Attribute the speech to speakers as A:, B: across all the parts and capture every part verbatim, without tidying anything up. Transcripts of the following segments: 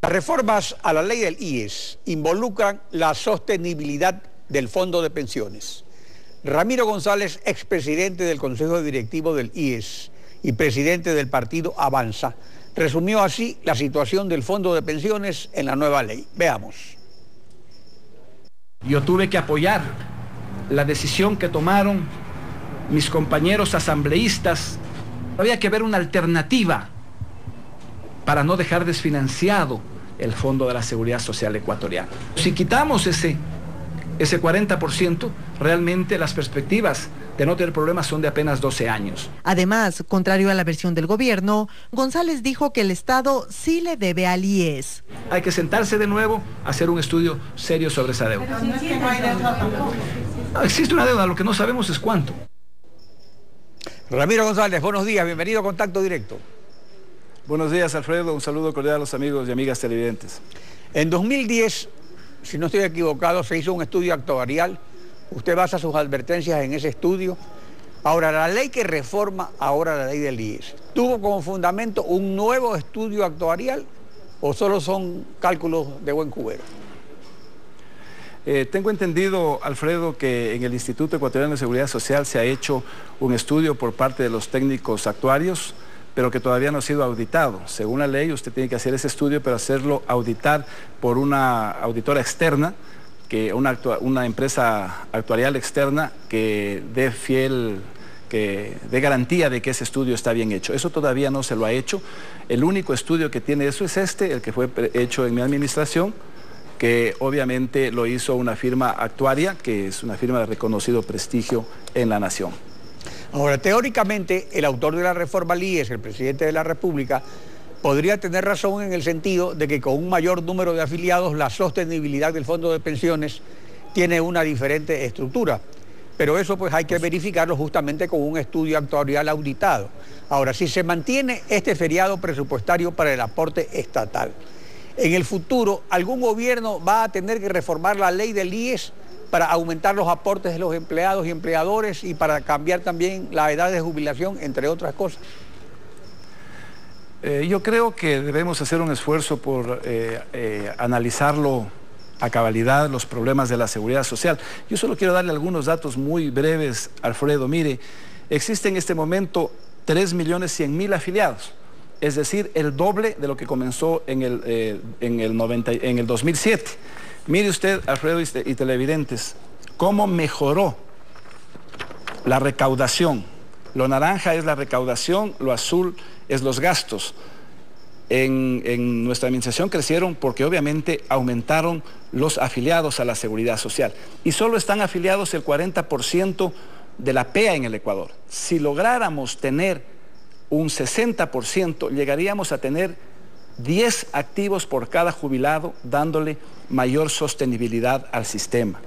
A: Las reformas a la ley del I E S involucran la sostenibilidad del fondo de pensiones. Ramiro González, expresidente del Consejo Directivo del I E S y presidente del partido Avanza, resumió así la situación del fondo de pensiones en la nueva ley. Veamos.
B: Yo tuve que apoyar la decisión que tomaron mis compañeros asambleístas. Había que ver una alternativa para no dejar desfinanciado el Fondo de la Seguridad Social ecuatoriano. Si quitamos ese, ese cuarenta por ciento, realmente las perspectivas de no tener problemas son de apenas doce años.
C: Además, contrario a la versión del gobierno, González dijo que el Estado sí le debe al I E S.
B: Hay que sentarse de nuevo a hacer un estudio serio sobre esa deuda.
D: Pero no es que no hay deuda tampoco.
B: No, existe una deuda, lo que no sabemos es cuánto.
A: Ramiro González, buenos días, bienvenido a Contacto Directo.
E: Buenos días, Alfredo, un saludo cordial a los amigos y amigas televidentes.
A: En dos mil diez, si no estoy equivocado, se hizo un estudio actuarial. Usted basa sus advertencias en ese estudio. Ahora, la ley que reforma ahora la ley del I E S, ¿tuvo como fundamento un nuevo estudio actuarial o solo son cálculos de buen cubero?
E: Eh, tengo entendido, Alfredo, que en el Instituto Ecuatoriano de Seguridad Social se ha hecho un estudio por parte de los técnicos actuarios, pero que todavía no ha sido auditado. Según la ley, usted tiene que hacer ese estudio, pero hacerlo auditar por una auditora externa, que una, una empresa actuarial externa que dé fiel, que dé garantía de que ese estudio está bien hecho. Eso todavía no se lo ha hecho. El único estudio que tiene eso es este, el que fue hecho en mi administración, que obviamente lo hizo una firma actuaria, que es una firma de reconocido prestigio en la nación.
A: Ahora, teóricamente, el autor de la reforma al I E S, el presidente de la República, podría tener razón en el sentido de que con un mayor número de afiliados la sostenibilidad del fondo de pensiones tiene una diferente estructura. Pero eso pues hay que verificarlo justamente con un estudio actuarial auditado. Ahora, si se mantiene este feriado presupuestario para el aporte estatal, en el futuro, ¿algún gobierno va a tener que reformar la ley del I E S para aumentar los aportes de los empleados y empleadores y para cambiar también la edad de jubilación, entre otras cosas?
E: Eh, yo creo que debemos hacer un esfuerzo por eh, eh, analizarlo a cabalidad, los problemas de la seguridad social. Yo solo quiero darle algunos datos muy breves, Alfredo. Mire, existe en este momento tres millones cien mil afiliados, es decir, el doble de lo que comenzó en el, eh, en el, noventa, en el dos mil siete. Mire usted, Alfredo y, y televidentes, cómo mejoró la recaudación. Lo naranja es la recaudación, lo azul es los gastos. En, en nuestra administración crecieron porque obviamente aumentaron los afiliados a la seguridad social. Y solo están afiliados el cuarenta por ciento de la P E A en el Ecuador. Si lográramos tener un sesenta por ciento, llegaríamos a tener diez activos por cada jubilado, dándole mayor sostenibilidad al sistema.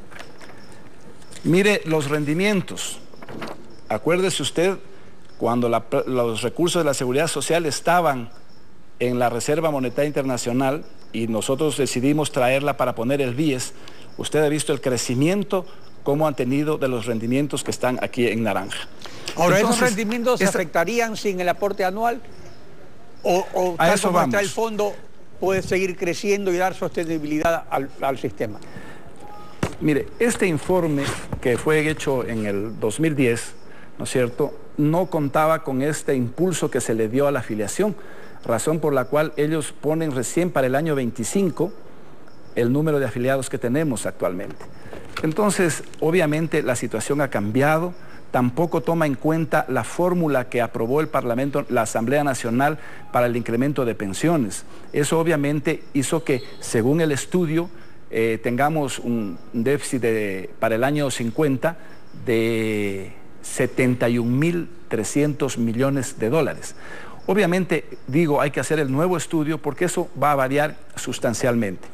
E: Mire los rendimientos. Acuérdese usted, cuando la, los recursos de la seguridad social estaban en la Reserva Monetaria Internacional y nosotros decidimos traerla para poner el B I E S, usted ha visto el crecimiento, cómo han tenido de los rendimientos que están aquí en naranja.
A: Ahora,
E: entonces,
A: ¿esos rendimientos se
E: esta...
A: afectarían sin el aporte anual? ¿O, o
E: a
A: tal
E: eso
A: como
E: vamos.
A: está el fondo puede seguir creciendo y dar sostenibilidad al, al sistema?
E: Mire, este informe que fue hecho en el dos mil diez, ¿no es cierto?, no contaba con este impulso que se le dio a la afiliación, razón por la cual ellos ponen recién para el año veinticinco el número de afiliados que tenemos actualmente. Entonces, obviamente la situación ha cambiado, tampoco toma en cuenta la fórmula que aprobó el Parlamento, la Asamblea Nacional para el incremento de pensiones. Eso obviamente hizo que, según el estudio, eh, tengamos un déficit de, para el año cincuenta de setenta y un mil trescientos millones de dólares. Obviamente, digo, hay que hacer el nuevo estudio porque eso va a variar sustancialmente.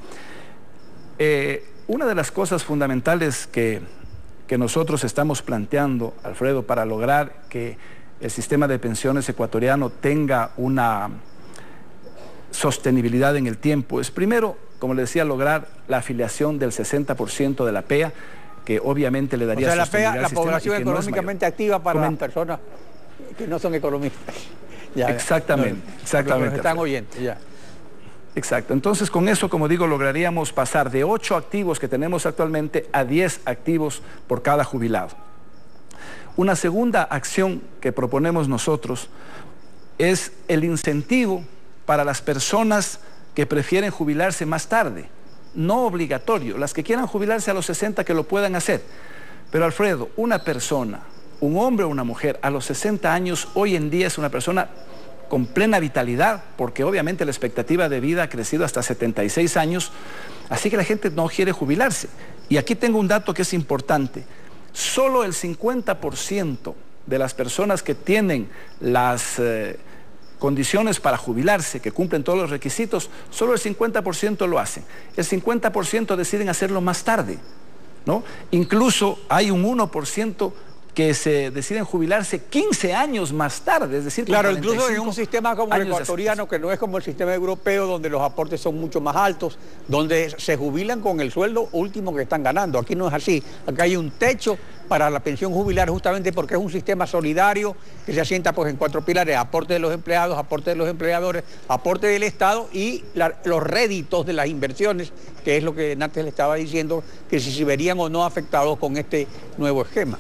E: Eh, una de las cosas fundamentales que, que nosotros estamos planteando, Alfredo, para lograr que el sistema de pensiones ecuatoriano tenga una sostenibilidad en el tiempo, es primero, como le decía, lograr la afiliación del sesenta por ciento de la P E A, que obviamente le daría
A: o sea, la P E A,
E: sostenibilidad
A: la
E: al sistema
A: población
E: y que no es
A: económicamente
E: mayor.
A: activa para
E: Comen-
A: las personas que no son economistas. Ya,
E: Exactamente,
A: no,
E: exactamente.
A: los que están
E: Alfredo.
A: oyendo, ya.
E: Exacto. Entonces, con eso, como digo, lograríamos pasar de ocho activos que tenemos actualmente a diez activos por cada jubilado. Una segunda acción que proponemos nosotros es el incentivo para las personas que prefieren jubilarse más tarde. No obligatorio. Las que quieran jubilarse a los sesenta que lo puedan hacer. Pero, Alfredo, una persona, un hombre o una mujer a los sesenta años, hoy en día es una persona con plena vitalidad, porque obviamente la expectativa de vida ha crecido hasta setenta y seis años, así que la gente no quiere jubilarse. Y aquí tengo un dato que es importante. Solo el cincuenta por ciento de las personas que tienen las eh, condiciones para jubilarse, que cumplen todos los requisitos, solo el cincuenta por ciento lo hacen. El cincuenta por ciento deciden hacerlo más tarde, ¿no? Incluso hay un uno por ciento que se deciden jubilarse quince años más tarde, es decir,
A: claro, incluso en un sistema como el ecuatoriano, que no es como el sistema europeo, donde los aportes son mucho más altos, donde se jubilan con el sueldo último que están ganando. Aquí no es así. Acá hay un techo para la pensión jubilar, justamente porque es un sistema solidario que se asienta pues en cuatro pilares: aporte de los empleados, aporte de los empleadores, aporte del Estado y la, los réditos de las inversiones, que es lo que antes le estaba diciendo, que si se verían o no afectados con este nuevo esquema.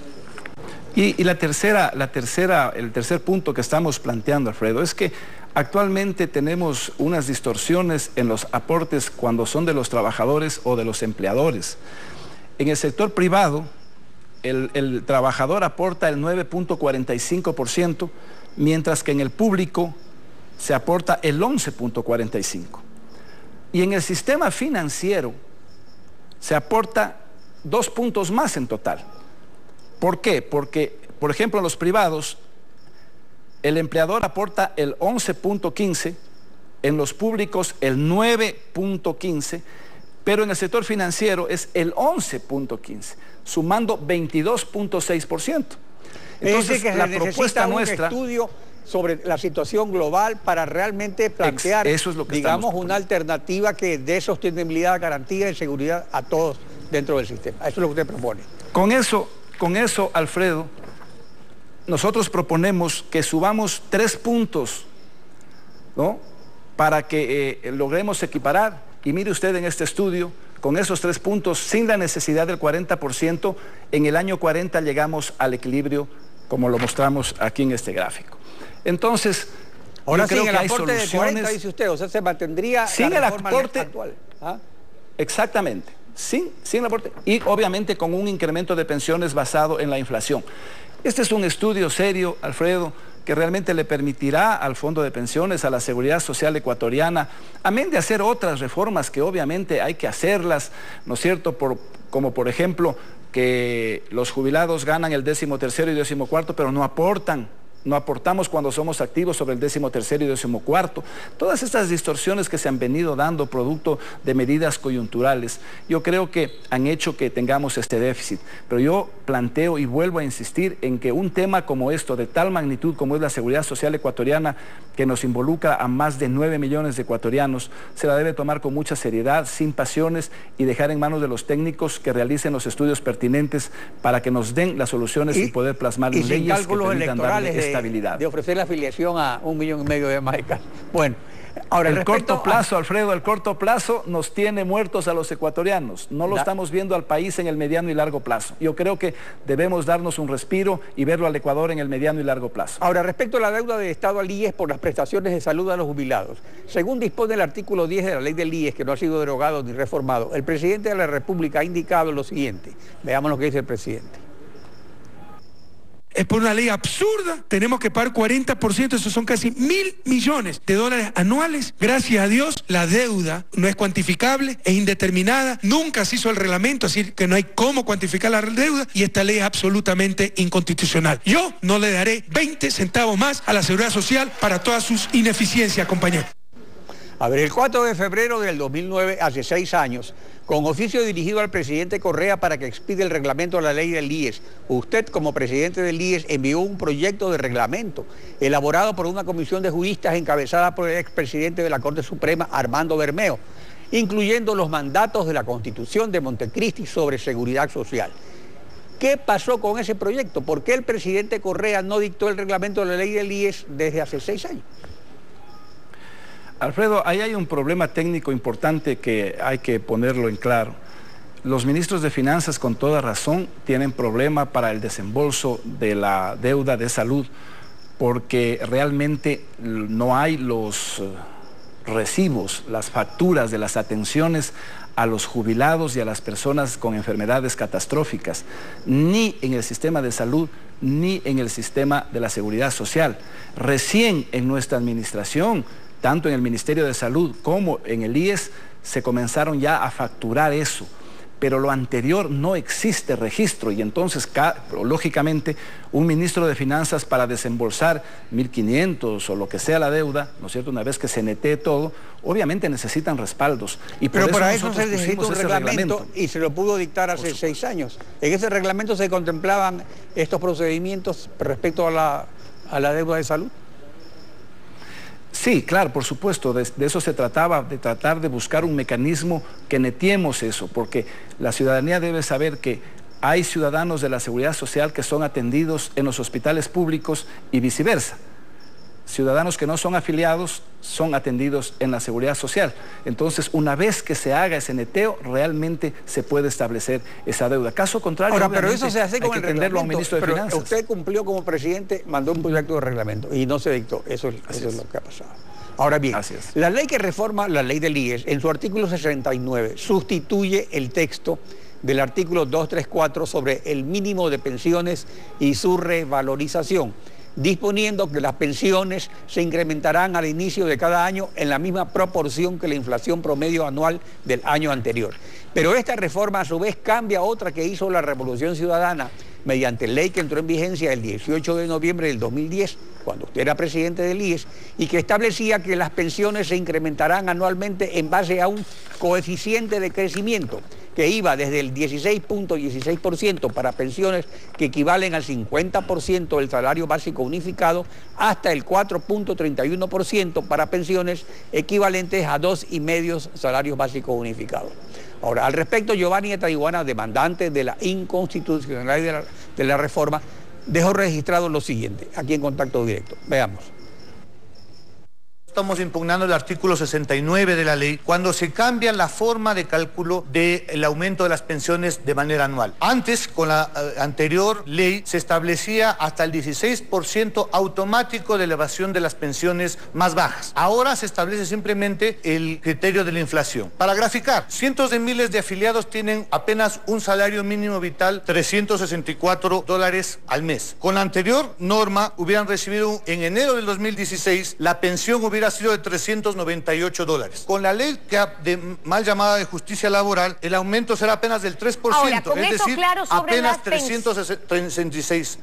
E: Y, y la tercera, la tercera, el tercer punto que estamos planteando, Alfredo, es que actualmente tenemos unas distorsiones en los aportes cuando son de los trabajadores o de los empleadores. En el sector privado, el, el trabajador aporta el nueve punto cuarenta y cinco por ciento, mientras que en el público se aporta el once punto cuarenta y cinco por ciento. Y en el sistema financiero se aporta dos puntos más en total. ¿Por qué? Porque, por ejemplo, en los privados, el empleador aporta el once punto quince, en los públicos el nueve punto quince, pero en el sector financiero es el once punto quince, sumando veintidós punto seis por ciento.
A: Entonces, es que la propuesta nuestra... Un estudio sobre la situación global para realmente plantear,
E: eso es lo que
A: digamos, una alternativa que dé sostenibilidad, garantía y seguridad a todos dentro del sistema. Eso es lo que usted propone.
E: Con eso... Con eso, Alfredo, nosotros proponemos que subamos tres puntos, ¿no?, para que eh, logremos equiparar. Y mire usted en este estudio, con esos tres puntos, sin la necesidad del cuarenta por ciento, en el año cuarenta llegamos al equilibrio, como lo mostramos aquí en este gráfico. Entonces,
A: ahora
E: yo creo
A: sin
E: que
A: el
E: hay
A: aporte
E: soluciones,
A: de cuarenta, dice usted, o sea, se mantendría
E: sin
A: la
E: el
A: reforma
E: aporte
A: actual. ¿Ah?
E: Exactamente. Sin, sin el aporte, y obviamente con un incremento de pensiones basado en la inflación. Este es un estudio serio, Alfredo, que realmente le permitirá al Fondo de Pensiones, a la Seguridad Social Ecuatoriana, amén de hacer otras reformas que obviamente hay que hacerlas, ¿no es cierto?, por, como por ejemplo que los jubilados ganan el décimo tercero y décimo cuarto, pero no aportan. No aportamos cuando somos activos sobre el décimo tercero y décimo cuarto. Todas estas distorsiones que se han venido dando producto de medidas coyunturales, yo creo que han hecho que tengamos este déficit. Pero yo planteo y vuelvo a insistir en que un tema como esto, de tal magnitud como es la seguridad social ecuatoriana, que nos involucra a más de nueve millones de ecuatorianos, se la debe tomar con mucha seriedad, sin pasiones, y dejar en manos de los técnicos que realicen los estudios pertinentes para que nos den las soluciones y, y poder plasmar en leyes que permitan darle estabilidad.
A: De ofrecer la afiliación a un millón y medio de maicas. Bueno, ahora
E: el corto plazo, a... Alfredo, el corto plazo nos tiene muertos a los ecuatorianos. No lo da... estamos viendo al país en el mediano y largo plazo. Yo creo que debemos darnos un respiro y verlo al Ecuador en el mediano y largo plazo.
A: Ahora, respecto a la deuda del Estado al I E S por las prestaciones de salud a los jubilados, según dispone el artículo diez de la ley del I E S, que no ha sido derogado ni reformado, el presidente de la República ha indicado lo siguiente. Veamos lo que dice el presidente.
D: Es por una ley absurda, tenemos que pagar cuarenta por ciento, eso son casi mil millones de dólares anuales. Gracias a Dios, la deuda no es cuantificable, es indeterminada, nunca se hizo el reglamento, así que no hay cómo cuantificar la deuda, y esta ley es absolutamente inconstitucional. Yo no le daré veinte centavos más a la Seguridad Social para todas sus ineficiencias, compañeros.
A: A ver, el cuatro de febrero del dos mil nueve, hace seis años, con oficio dirigido al presidente Correa para que expida el reglamento de la ley del I E S, usted como presidente del I E S envió un proyecto de reglamento elaborado por una comisión de juristas encabezada por el expresidente de la Corte Suprema, Armando Bermeo, incluyendo los mandatos de la Constitución de Montecristi sobre seguridad social. ¿Qué pasó con ese proyecto? ¿Por qué el presidente Correa no dictó el reglamento de la ley del I E S desde hace seis años?
E: Alfredo, ahí hay un problema técnico importante que hay que ponerlo en claro. Los ministros de Finanzas, con toda razón, tienen problema para el desembolso de la deuda de salud, porque realmente no hay los recibos, las facturas de las atenciones a los jubilados y a las personas con enfermedades catastróficas, ni en el sistema de salud, ni en el sistema de la seguridad social. Recién en nuestra administración, tanto en el Ministerio de Salud como en el I E S, se comenzaron ya a facturar eso, pero lo anterior no existe registro y entonces, lógicamente, un ministro de Finanzas para desembolsar mil quinientos o lo que sea la deuda, ¿no es cierto?, una vez que se netee todo, obviamente necesitan respaldos. Y por
A: pero
E: eso
A: para eso se necesita un reglamento,
E: reglamento
A: y se lo pudo dictar hace seis años. En ese reglamento se contemplaban estos procedimientos respecto a la, a la deuda de salud.
E: Sí, claro, por supuesto, de, de eso se trataba, de tratar de buscar un mecanismo que netiemos eso, porque la ciudadanía debe saber que hay ciudadanos de la seguridad social que son atendidos en los hospitales públicos y viceversa. Ciudadanos que no son afiliados son atendidos en la seguridad social. Entonces, una vez que se haga ese neteo, realmente se puede establecer esa deuda. Caso contrario,
A: ahora, pero eso se hace con
E: hay
A: el
E: que entenderlo a un
A: reglamento.
E: ministro de
A: Pero
E: Finanzas.
A: usted cumplió como presidente, mandó un proyecto de reglamento y no se dictó. Eso, es, eso es lo que ha pasado. Ahora bien, la ley que reforma la ley del I E S, en su artículo sesenta y nueve, sustituye el texto del artículo doscientos treinta y cuatro sobre el mínimo de pensiones y su revalorización, disponiendo que las pensiones se incrementarán al inicio de cada año en la misma proporción que la inflación promedio anual del año anterior. Pero esta reforma a su vez cambia otra que hizo la Revolución Ciudadana mediante ley que entró en vigencia el dieciocho de noviembre del dos mil diez, cuando usted era presidente del I E S, y que establecía que las pensiones se incrementarán anualmente en base a un coeficiente de crecimiento que iba desde el dieciséis punto dieciséis por ciento para pensiones que equivalen al cincuenta por ciento del salario básico unificado, hasta el cuatro punto treinta y uno por ciento para pensiones equivalentes a dos y medios salarios básicos unificados. Ahora, al respecto, Giovanni Etaiguana, demandante de la inconstitucionalidad de la, de la reforma, dejó registrado lo siguiente, aquí en Contacto Directo. Veamos.
F: Estamos impugnando el artículo sesenta y nueve de la ley cuando se cambia la forma de cálculo del aumento de las pensiones de manera anual. Antes, con la eh, anterior ley, se establecía hasta el dieciséis por ciento automático de elevación de las pensiones más bajas. Ahora se establece simplemente el criterio de la inflación. Para graficar, cientos de miles de afiliados tienen apenas un salario mínimo vital, trescientos sesenta y cuatro dólares al mes. Con la anterior norma, hubieran recibido en enero del dos mil dieciséis, la pensión hubiera ha sido de trescientos noventa y ocho dólares. Con la ley que de mal llamada de justicia laboral, el aumento será apenas del tres por ciento,
G: Ahora,
F: es decir,
G: claro
F: apenas trescientos sesenta y seis.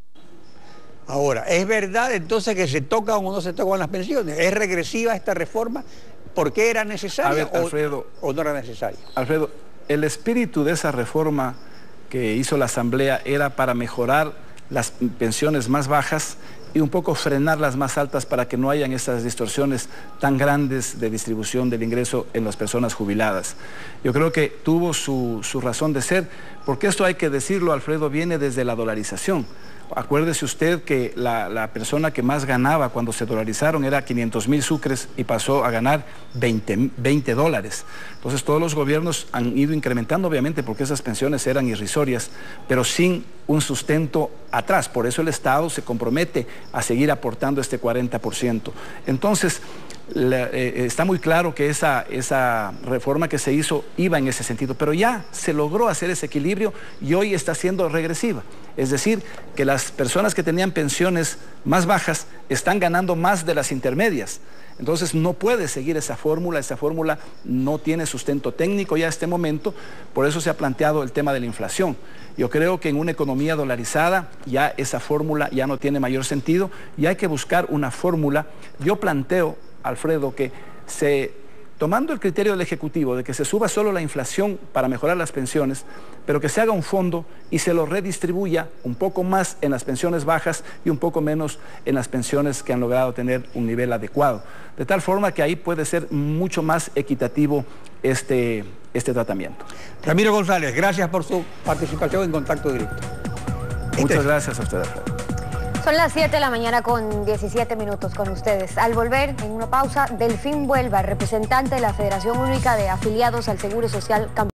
A: Ahora, ¿es verdad entonces que se tocan o no se tocan las pensiones? ¿Es regresiva esta reforma? ¿Por qué era necesaria?
E: A ver, Alfredo,
A: o, o no era necesaria?
E: Alfredo, el espíritu de esa reforma que hizo la Asamblea era para mejorar las pensiones más bajas y un poco frenar las más altas para que no hayan esas distorsiones tan grandes de distribución del ingreso en las personas jubiladas. Yo creo que tuvo su, su razón de ser, porque esto hay que decirlo, Alfredo, viene desde la dolarización. Acuérdese usted que la, la persona que más ganaba cuando se dolarizaron era quinientos mil sucres y pasó a ganar veinte dólares. Entonces todos los gobiernos han ido incrementando, obviamente, porque esas pensiones eran irrisorias, pero sin un sustento atrás. Por eso el Estado se compromete a seguir aportando este cuarenta por ciento. Entonces, La, eh, está muy claro que esa, esa reforma que se hizo iba en ese sentido, pero ya se logró hacer ese equilibrio y hoy está siendo regresiva. Es decir, que las personas que tenían pensiones más bajas están ganando más de las intermedias. Entonces no puede seguir esa fórmula, esa fórmula no tiene sustento técnico ya a este momento, por eso se ha planteado el tema de la inflación. Yo creo que en una economía dolarizada ya esa fórmula ya no tiene mayor sentido y hay que buscar una fórmula. Yo planteo, Alfredo, que se, tomando el criterio del Ejecutivo de que se suba solo la inflación para mejorar las pensiones, pero que se haga un fondo y se lo redistribuya un poco más en las pensiones bajas y un poco menos en las pensiones que han logrado tener un nivel adecuado. De tal forma que ahí puede ser mucho más equitativo este, este tratamiento.
A: Ramiro González, gracias por su participación en Contacto Directo.
E: Muchas gracias a usted, Alfredo.
G: Son las siete de la mañana con diecisiete minutos con ustedes. Al volver, en una pausa, Delfín Huelva, representante de la Federación Única de Afiliados al Seguro Social Campesino.